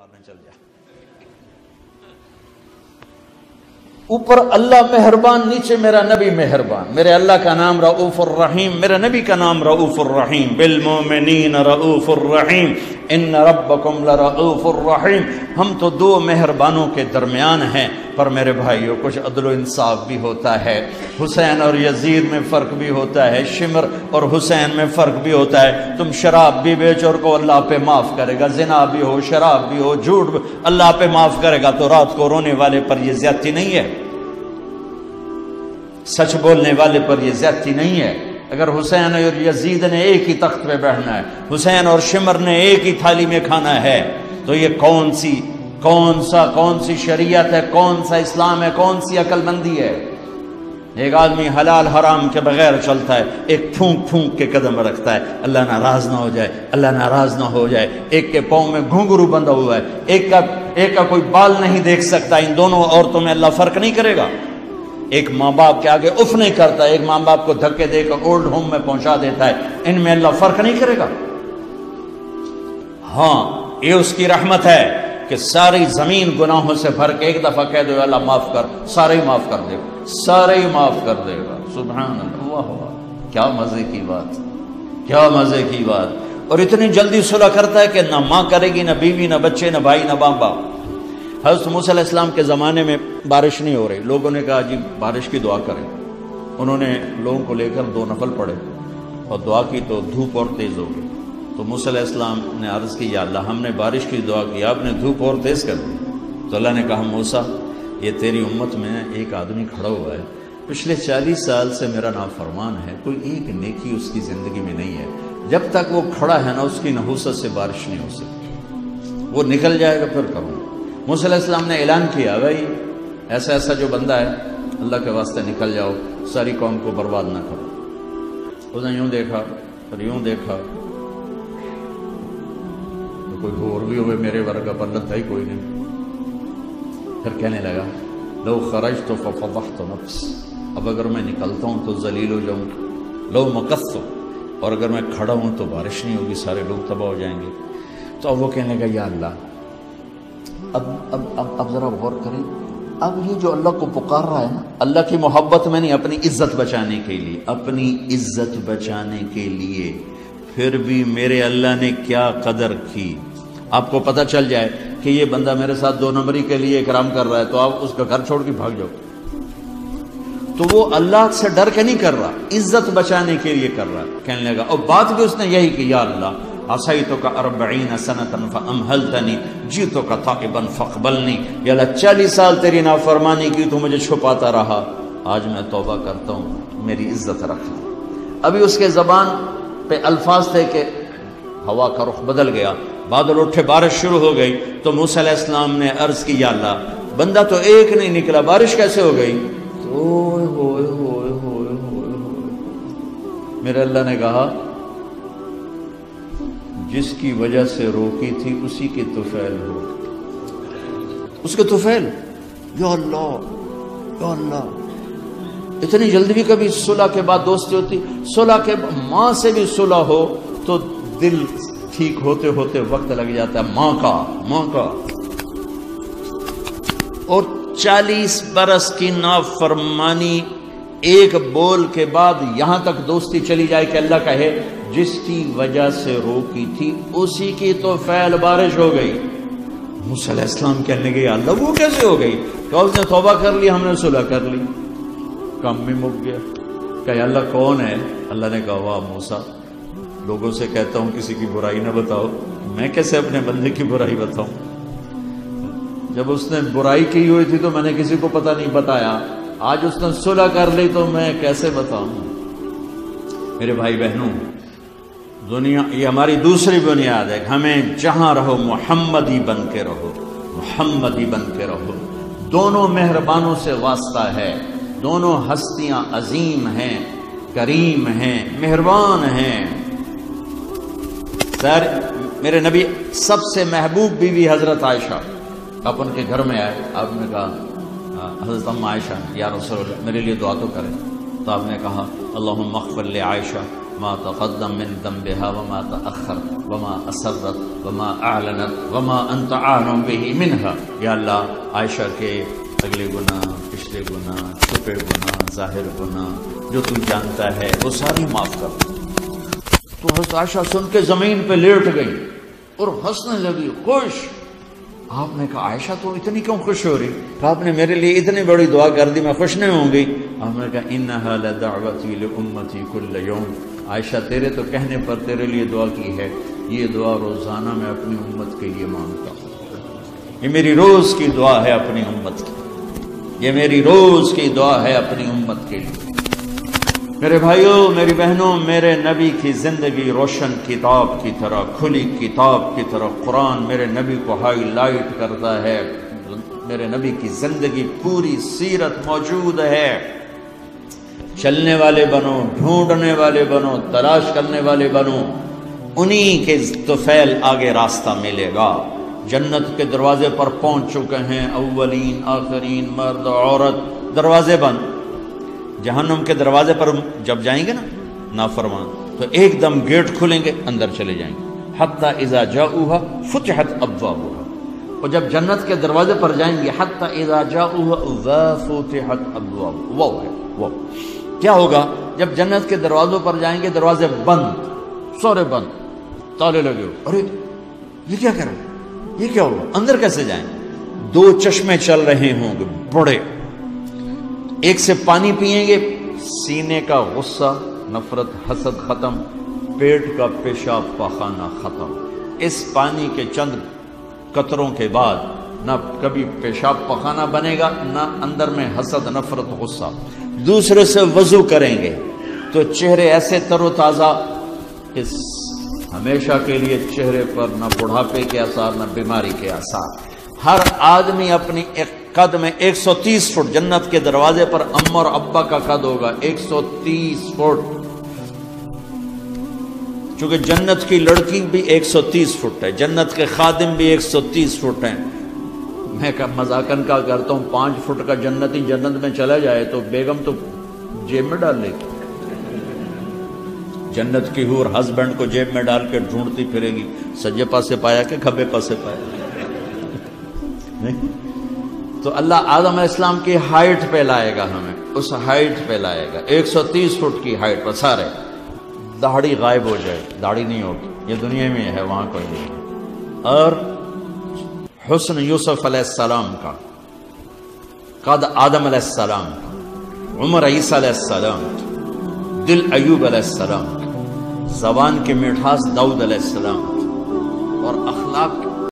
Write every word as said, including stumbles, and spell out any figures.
مارنے چل جائے. اوپر اللہ مہربان، نیچے میرا نبی مہربان. میرے اللہ کا نام رؤوف الرحیم، میرے نبی کا نام رؤوف الرحیم. بالمؤمنین رؤوف الرحیم ان ربکم لرؤوف الرحیم. ہم تو دو مہربانوں کے درمیان ہیں، پر میرے بھائیوں کچھ عدل و انصاف بھی ہوتا ہے. حسین اور یزید میں فرق بھی ہوتا ہے، شمر اور حسین میں فرق بھی ہوتا ہے. تم شراب بھی بیچو اور کو اللہ پہ معاف کرے گا، زنا بھی ہو، شراب بھی ہو، جھوٹ بھی اللہ پہ معاف کرے گا، تو رات کو رونے والے پر یہ زیادتی نہیں ہے، سچ بولنے والے پر یہ زیادتی نہیں ہے. اگر حسین اور یزید نے ایک ہی تخت پہ بیٹھنا ہے، حسین اور شمر نے ایک ہی تھالی میں کھانا ہے، تو یہ کون سی کون سا کون سی شریعت ہے، کون سا اسلام ہے، کون سی عقل مندی ہے؟ ایک آدمی حلال حرام کے بغیر چلتا ہے، ایک پھونک پھونک کے قدم رکھتا ہے اللہ ناراض نہ ہو جائے، اللہ ناراض نہ ہو جائے. ایک کے پاؤں میں گھنگرو بندھا ہوا ہے، ایک کا ایک کا کوئی بال نہیں دیکھ سکتا. ان دونوں عورتوں میں اللہ فرق نہیں کرے گا. ایک ماں باپ کے آگے اف نہیں کرتا، ایک ماں باپ کو دھکے دے کر اولڈ ہوم میں پہنچا دیتا ہے. ان میں اللہ فرق نہیں کرے گا. ہاں یہ اس کی رحمت ہے کہ ساری زمین گناہوں سے بھر کے ایک دفعہ کہہ دو اللہ معاف کر، سارے ہی معاف کر دے گا، سارے ہی معاف کر دے گا. سبحان اللہ، کیا مزے کی بات، کیا مزے کی بات. اور اتنی جلدی صلح کرتا ہے کہ نہ ماں کرے گی، نہ بیوی، نہ بچے، نہ بھائی، نہ باپ باپ. حضرت موسیٰ علیہ السلام کے زمانے میں بارش نہیں ہو رہی. لوگوں نے کہا جی بارش کی دعا کریں. انہوں نے لوگوں کو لے کر دو نفل پڑھے اور دعا کی تو دھوپ اور تیز ہو گئی. تو موسیٰ علیہ السلام نے عرض کی یا اللہ ہم نے بارش کی دعا کی، آپ نے دھوپ اور تیز کر دی. تو اللہ نے کہا موسیٰ یہ تیری امت میں ایک آدمی کھڑا ہوا ہے، پچھلے چالیس سال سے میرا نافرمان ہے، کوئی ایک نیکی اس کی زندگی میں نہیں ہے. جب تک وہ کھڑا ہے نا اس کی نحوست سے بارش نہیں ہو سکتی. وہ نکل جائے گا پھر کروں. موسیٰ علیہ السلام نے اعلان کیا بھائی ایسا ایسا جو بندہ ہے اللہ کے واسطے نکل جاؤ، ساری قوم کو برباد نہ کرو. اس نے یوں دیکھا اور یوں دیکھا، تو کوئی اور بھی ہوئے میرے ورگا پر لگتا ہی کوئی نہیں. پھر کہنے لگا لو خرجت ففضحت نفس، اب اگر میں نکلتا ہوں تو ذلیل ہو جاؤں. لو مکثت، اور اگر میں کھڑا ہوں تو بارش نہیں ہوگی، سارے لوگ تباہ ہو جائیں گے. تو اب وہ کہنے لگا یا اللہ اب اب اب اب ذرا غور کریں، اب یہ جو اللہ کو پکار رہا ہے نا اللہ کی محبت میں نہیں، اپنی عزت بچانے کے لیے، اپنی عزت بچانے کے لیے، پھر بھی میرے اللہ نے کیا قدر کی. آپ کو پتہ چل جائے کہ یہ بندہ میرے ساتھ دو نمبری کے لیے اکرام کر رہا ہے تو آپ اس کا گھر چھوڑ کے بھاگ جاؤ. تو وہ اللہ سے ڈر کے نہیں کر رہا، عزت بچانے کے لیے کر رہا. کہنے لگا اور بات بھی اس نے یہی کی یا اللہ عصیتک اربعین سنتا فامہلتنی جیتک تائبا فاقبلنی. یا اللہ چالیس سال تیری نافرمانی کی تو مجھے چھپاتا رہا، آج میں توبہ کرتا ہوں، میری عزت رکھ. ابھی اس کے زبان پہ الفاظ تھے کہ ہوا کا رخ بدل گیا، بادل اٹھے، بارش شروع ہو گئی. تو موسیٰ علیہ السلام نے عرض کی یا اللہ بندہ تو ایک نہیں نکلا، بارش کیسے ہو گئی؟ تو اوئے ہوئے ہوئے ہوئے ہوئے ہوئے میرے اللہ نے کہا جس کی وجہ سے روکی تھی اسی کے طفیل ہو، اس کے طفیل. یا اللہ یا اللہ، اتنی جلدی بھی کبھی صلح کے بعد دوستی ہوتی؟ صلح کے ماں سے بھی صلح ہو تو دل ٹھیک ہوتے ہوتے وقت لگ جاتا ہے. ماں کا ماں کا اور چالیس برس کی نافرمانی ایک بول کے بعد یہاں تک دوستی چلی جائے کہ اللہ کہے جس کی وجہ سے روکی تھی اسی کی تو فعل بارش ہو گئی. موسیٰ علیہ السلام کہنے گئے اللہ وہ کیسے ہو گئی؟ کہ اس نے توبہ کر لی، ہم نے صلح کر لی، کام بھی مک گیا. کہ اللہ کون ہے؟ اللہ نے کہا واہ موسیٰ لوگوں سے کہتا ہوں کسی کی برائی نہ بتاؤ، میں کیسے اپنے بندے کی برائی بتاؤں؟ جب اس نے برائی کی ہوئی تھی تو میں نے کسی کو پتہ نہیں بتایا، آج اس نے صلح کر لی تو میں کیسے بتاؤں؟ میرے بھائی بہنوں دنیا یہ ہماری دوسری بنیاد ہے کہ ہمیں جہاں رہو محمدی بن کے رہو، محمدی بن کے رہو. دونوں مہربانوں سے واسطہ ہے، دونوں ہستیاں عظیم ہیں، کریم ہیں، مہربان ہیں. سر میرے نبی سب سے محبوب بیوی حضرت عائشہ، آپ ان کے گھر میں آئے، آپ نے کہا حضرت ام عائشہ یا رسول اللہ میرے لیے دعا تو کریں. تو آپ نے کہا اللہم اغفر لعائشہ ما تقدم من ذنبها وما تأخر وما اسرت وما اعلنت وما انت اعلم به منها. یا اللہ عائشہ کے اگلے گناہ، پچھلے گناہ، چھپے گناہ، ظاہر گناہ جو تو جانتا ہے وہ ساری معاف کر. تو حضرت عائشہ سن کے زمین پہ لیٹ گئی اور ہنسنے لگی، خوش. آپ نے کہا عائشہ تو اتنی کیوں خوش ہو رہی؟ کہا آپ نے میرے لیے اتنی بڑی دعا کر دی، میں خوش نہیں ہوں گی. آپ نے کہا انہا لدعوتی لامتی کل یوم. عائشہ تیرے تو کہنے پر تیرے لیے دعا کی ہے، یہ دعا روزانہ میں اپنی امت کے لیے مانگتا ہوں. یہ میری روز کی دعا ہے اپنی امت کی، یہ میری روز کی دعا ہے اپنی امت کے لیے. میرے بھائیوں، میری بہنوں، میرے نبی کی زندگی روشن کتاب کی طرح، کھلی کتاب کی طرح قرآن میرے نبی کو ہائی لائٹ کرتا ہے. میرے نبی کی زندگی پوری سیرت موجود ہے. چلنے والے بنو، ڈھونڈنے والے بنو، تلاش کرنے والے بنو، انہی کے طفیل آگے راستہ ملے گا. جنت کے دروازے پر پہنچ چکے ہیں، اولین آخرین، مرد عورت، دروازے بند. جہنم کے دروازے پر جب جائیں گے نا نافرمان، تو ایک دم گیٹ کھلیں گے، اندر چلے جائیں گے. حتی اذا جاؤوها فتحت ابوابها. اور جب جنت کے دروازے پر جائیں گے، حتی اذا جاؤوها وفتحت ابوابها. وہ ہے وہ کیا ہوگا جب جنت کے دروازوں پر جائیں گے؟ دروازے بند، سورے بند، تالے لگے ہو. ارے یہ کیا کر رہے، یہ کیا ہوگا، اندر کیسے جائیں؟ دو چشمے چل رہے ہوں گے بڑے، ایک سے پانی پیئیں گے، سینے کا غصہ، نفرت، حسد ختم، پیٹ کا پیشاب پاخانہ ختم. اس پانی کے چند قطروں کے بعد نہ کبھی پیشاب پاخانہ بنے گا، نہ اندر میں حسد، نفرت، غصہ. دوسرے سے وضو کریں گے تو چہرے ایسے تر و تازہ، اس ہمیشہ کے لیے چہرے پر نہ بڑھاپے کے آثار نہ بیماری کے آثار. ہر آدمی اپنی ایک قد میں ایک سو تیس فٹ، جنت کے دروازے پر اماں اور ابا کا قد ہوگا ایک سو تیس فٹ. چونکہ جنت کی لڑکی بھی ایک سو تیس فٹ ہے، جنت کے خادم بھی ایک سو تیس فٹ ہیں. میں مذاقن کا کرتا ہوں، پانچ فٹ کا جنتی جنت میں چلا جائے تو بیگم تو جیب میں ڈال لے گی. جنت کی حور ہسبینڈ کو جیب میں ڈال کے ڈھونڈتی پھرے گی، سجے پاسے پایا کہ کھبے پاسے پایا. تو اللہ آدم علیہ السلام کی ہائٹ پہ لائے گا، ہمیں اس ہائٹ پہ لائے گا، ایک سو تیس فٹ کی ہائٹ پر. سارے داڑھی غائب ہو جائے، داڑھی نہیں ہوگی، یہ دنیا میں ہے، وہاں کوئی نہیں. اور حسن یوسف علیہ السلام کا، قد آدم علیہ السلام کا، عمر عیسیٰ علیہ السلام کا، دل ایوب علیہ السلام کا، زبان کی مٹھاس داؤد علیہ السلام کا، اور